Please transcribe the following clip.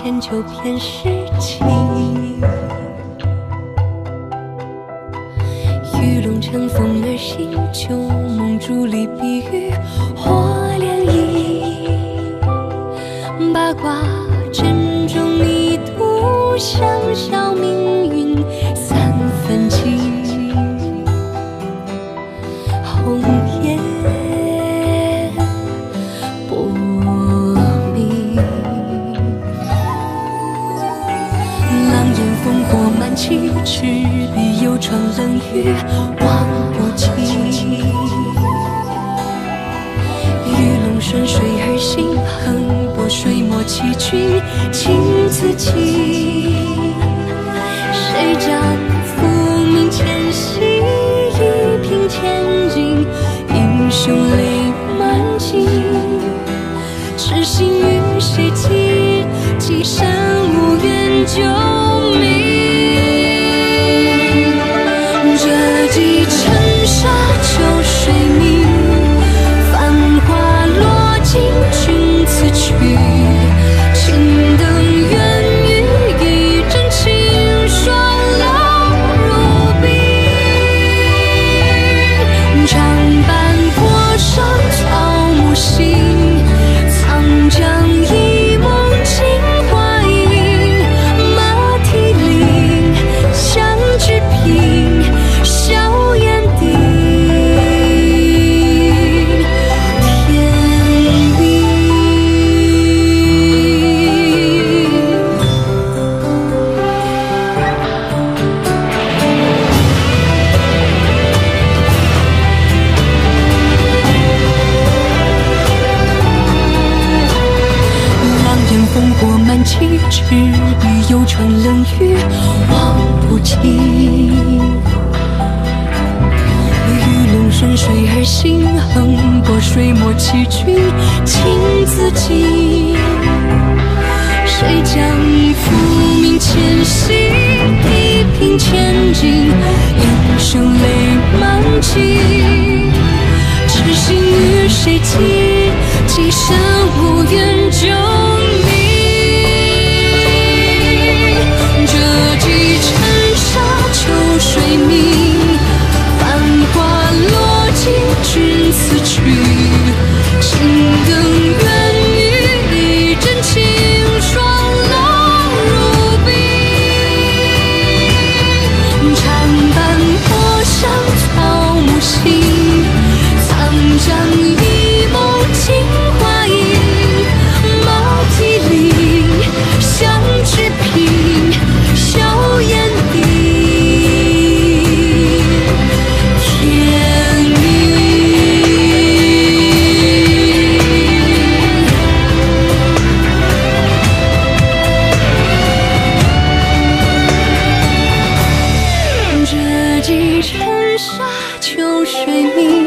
千秋偏世情。玉龙乘风而行，旧梦伫立，碧玉或涟漪。八卦阵中一度香消命运三分情。红颜薄命，狼烟烽火满旗，赤壁幽窗冷雨望不尽。鱼龙顺水而行，横波水墨崎岖情自己。谁将浮名前夕，一平千金，英雄泪满襟。痴心与谁寄？寄身无缘救命。这几尘沙旧水明，繁华落尽君此去。青灯远与一阵清霜冷如冰。长坂坡上草木新，长江一梦惊花影。马蹄铃，响纸屏，硝烟顶。天明，狼烟烽火满旗，赤壁幽窗冷雨望不尽。鱼龙顺水而行，横波水墨崎岖情自己。谁将浮名前夕，一平千金，英雄泪满襟。痴心与谁寄？寄身无缘救命。这几尘沙旧水明，繁华落尽君此去。青灯远与一阵清霜冷如冰。长坂坡上草木新，长江一梦惊花影。马蹄铃，响纸屏，硝烟顶。天明，这几尘沙旧水明，